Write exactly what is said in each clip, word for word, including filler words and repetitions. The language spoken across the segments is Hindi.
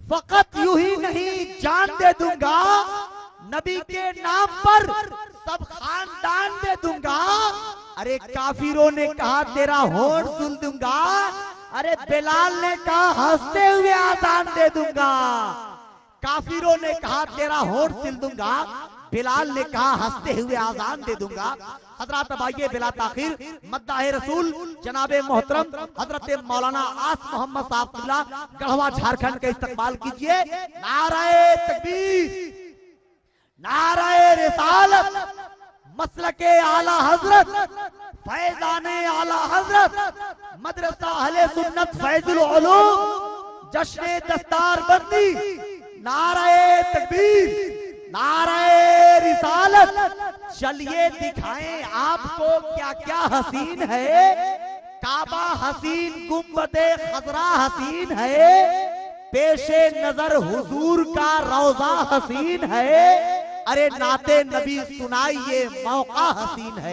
फकत यूं ही नहीं जान दे दूंगा, नबी के नाम पर सब खानदान दे दूंगा। अरे काफिरों ने कहा तेरा होठ सुन दूंगा, अरे बिलाल ने कहा हंसते हुए आजान दे दूंगा। काफिरों ने कहा तेरा होठ सिल दूंगा, बिलाल ने कहा हंसते हुए आजान दे दूंगा। हजरत अबाइये बिला ताखिर मद्दाह रसूल जनाबे मोहतरम हजरत मौलाना आश मोहम्मद साहब गढ़वा झारखंड का इस्तकबाल कीजिए। नाराए तकबीर, नाराए रिसालत, मसलके आला हजरत, फैजाने आला हजरत, मदरसा अहले सुन्नत फैजुल उलूम, जश्न दस्तार बंदी। नाराए तकबीर, नाराए रिसालत। चलिए दिखाएं आपको क्या क्या हसीन है। काबा हसीन, गुंबदे खजरा हसीन है, पेशे नजर हुजूर का रौजा हसीन है। अरे नाते नबी सुनाइए मौका हसीन है।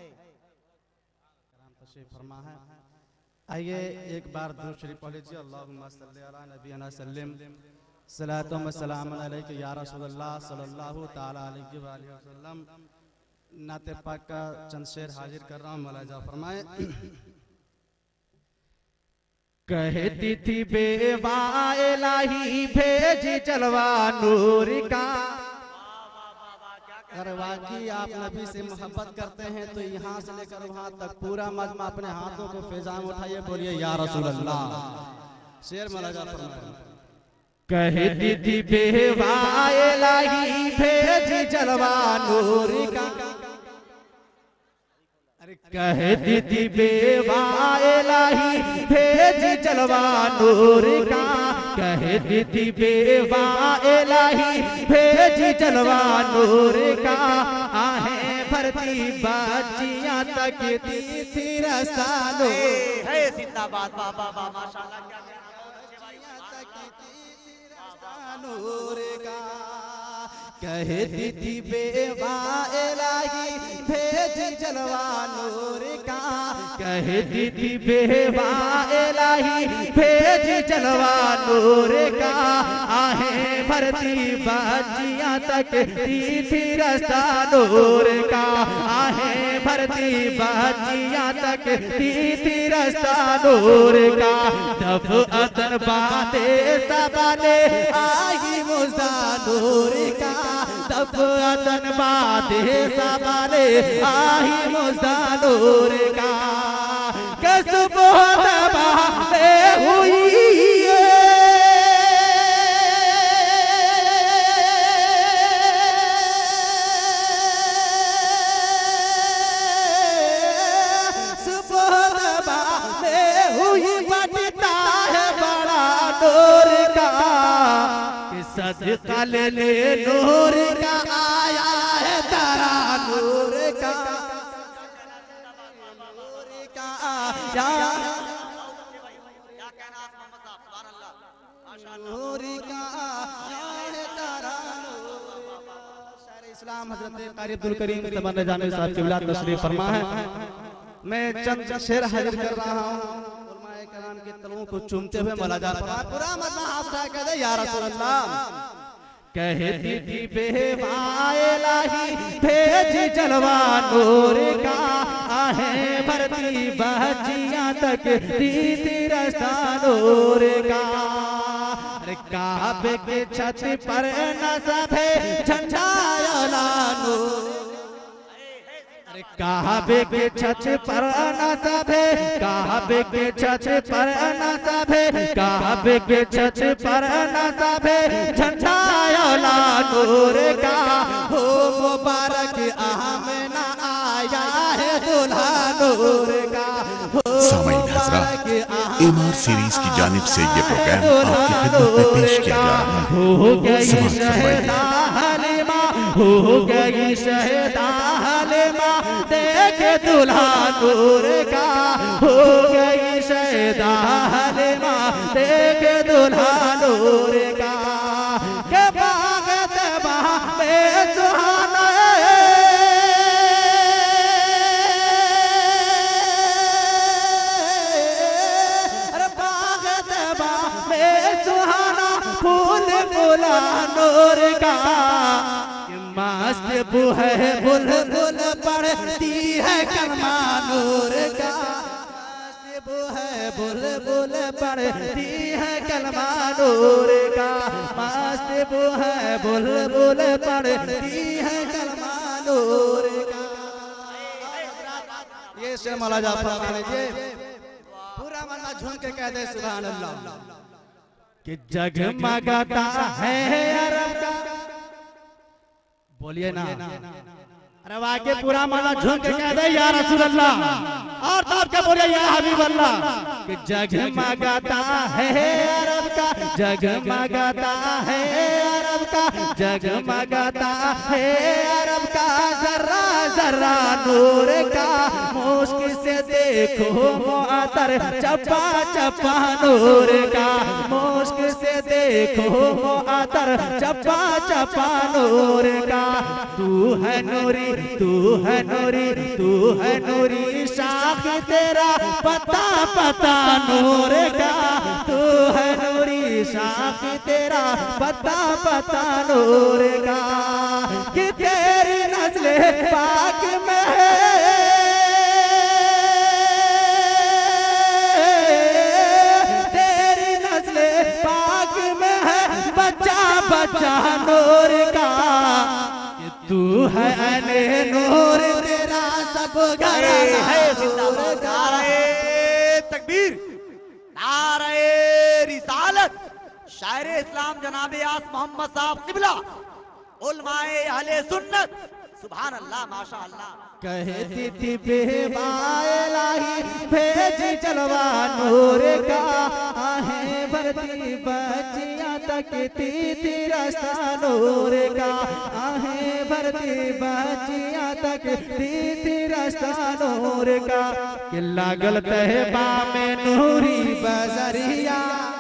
आइए एक बार दुरूद शरीफ पढ़ लीजिए। अल्लाहुम्मा सल्ली अला नबीना सल्लिम सलातो व सलाम अलैका या रसूलल्लाह सल्लल्लाहु ताला अलैहि वसल्लम। नाते पाक का चंद शेर हाजिर कर रहा हूँ, मुलाजा फरमाए। कहती थी बेवा इलाही भेज जलवा नूर का। अगर वाकई आप नबी से मोहब्बत करते हैं तो यहाँ से लेकर वहाँ तक पूरा मजमा अपने हाथों को फैजान उठाइए, बोलिए या रसूल अल्लाह। शेर मुलाजा फरमाए। कहती थी बेवा इलाही भेज जलवा नूर का। अरे कहती थी बेवा इलाही भेज जलवा नूर का। कहती थी बेवा इलाही भेज जलवा नूर का। आहें भरती बाजियां तकती थी रसालो है जिंदाबाद बाबा बाबा माशाल्लाह क्या नूर का। कहती थी बेवा इलाही भेज जलवा नूर का। कहती थी बेवा इलाही भेज जलवा नूर का। आहें भरती बाजियां तकती थी रस्ता नूर का। आहें भरती बाजियां तकती थी रस्ता नूर का। दफ अदन बाते सबाले आई मुझा नूर का। दफ अदन बाते सबाले आई मुझा नूर का। कसबो दबाते हुई सदका ले ले नूर का आया है तारा नूर का। नूर का आया नूर का आया है तारा। शायर इस्लाम हजरत कारी अब्दुल करीम तमन्ना जाने साहब की औलाद तशरीफ फरमा है। मैं चंद शेर हाजिर कर रहा हूँ। कलाम के तलवों को चूमते हुए मुलाजा फरमाए। पूरा मजमा हाथ उठा के दे या रसूल अल्लाह। कहती थी बेवा इलाही भेज जलवा नूर का। आहें भरती बाजियां तक थी रस्ता नूर का। अरे काबे के छत पर नज़ब है झंडा अला नूर। काबे के छत पर नज़ब है, काबे के छत पर नज़ब है, काबे के छत पर नज़ब है झंडा अला नूर का। हो मुबारक आमना आया है दूल्हा नूर का। सामईन हज़रात, इमाम सीरीज की जानिब से ये प्रोग्राम आपकी खिदमत में पेश किया जा रहा है। हो गई शहदा हलीमा, हो गई शहदा हलीमा देख दूल्हा नूर का। हो गई शहदा हलीमा देख दूल्हा नूर का। के बाग तबा में सुहाना अरे बाग तबा में सुहाना नूर का, मस्त बू है बुल बुल पढ़ती है कलमा नूर का, मस्त बू है बुल बुल पढ़ती है कलमा नूर का, मस्त बू है बुल बुल पढ़ती है कलमा नूर का। ये शेर मौला जाफर लीजिए, पूरा मन्ना झूम के कह दे सुभान अल्लाह। कि जगमगाता है अरब का, बोलिए ना, अरे वाके पूरा माला झूम के कह दे या रसूल अल्लाह, और तब के बोलिए या हबीब अल्लाह। कि जगमगाता है अरब का, जगमगाता है अरब का, जगमगाता है अरब का, जर्रा जर्रा नूर का, मुश्किल से देखो मुअत्तर चप्पा चप्पा नूर का, मुश्किल से देखो मुअत्तर चप्पा चप्पा नूर का। तू है नूरी, तू है नूरी, तू है नूरी, शाख तेरा पता पता नूर का, तू है नूरी, शाख तेरा पता पता नूर का। कि तेरी नस्ले पाक में है, तेरी नस्ले पाक में है बच्चा बच्चा नूर का। तू है अने नूर तेरा सब घर है नूर का। तकबीर, नारे रिसालत, शायर इस्लाम जनाबे आस मोहम्मद साहब किबला, उलमाए अहले सुन्नत, सुभान अल्लाह माशा अल्लाह। कहती थी बेबाए लाही भेज जलवा नूर का, आहें भरती बच्चियां तकती थी रास्ता नूर का, आहें भरती बच्चियां तकती थी रास्ता नूर का। कि लागल तहबा में नूरी बजरिया,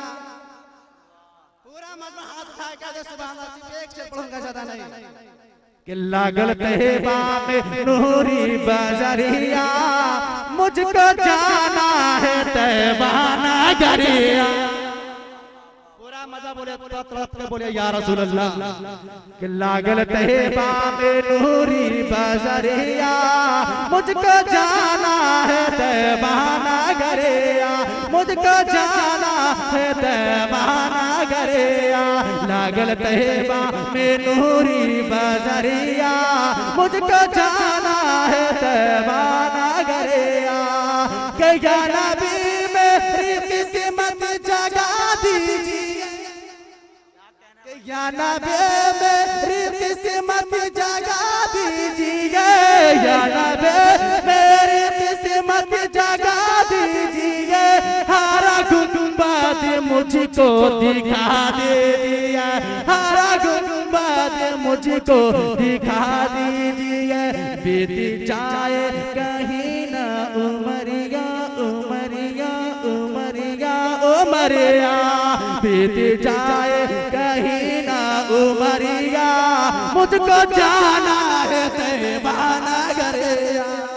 पूरा मन में हाथ उठा के सुभान अल्लाह, एक से पढ़ूंगा ज्यादा नहीं। कि लागल तहबा में नूरी बजरिया, मुझको जाना है तहबा नगरिया। पूरा मजा बोले तुरंत तुरंत बोले या रसूल अल्लाह। कि लागल तहबा में नूरी बजरिया, मुझको जाना है तहबा नगरिया, मुझको जाना है तहबा नगरिया। लागल तहबा में नूरी बजरिया, मुझको जाना है तहबा नगरिया। कि या नबी मेरी किस्मत जगा दीजिए, कि या नबी मेरी किस्मत जगा दीजिए, या नबी मेरी किस्मत जगा दीजिए। हरा गुंबद मुझको दिखा दीजिए, हरा गुंबद मुझको दिखा दीजिए। बीती जाए कहीं ना उमरिया उमरिया उमरिया उमरिया, बीती जाए कहीं ना उमरिया, मुझको जाना है तैबा नगरिया।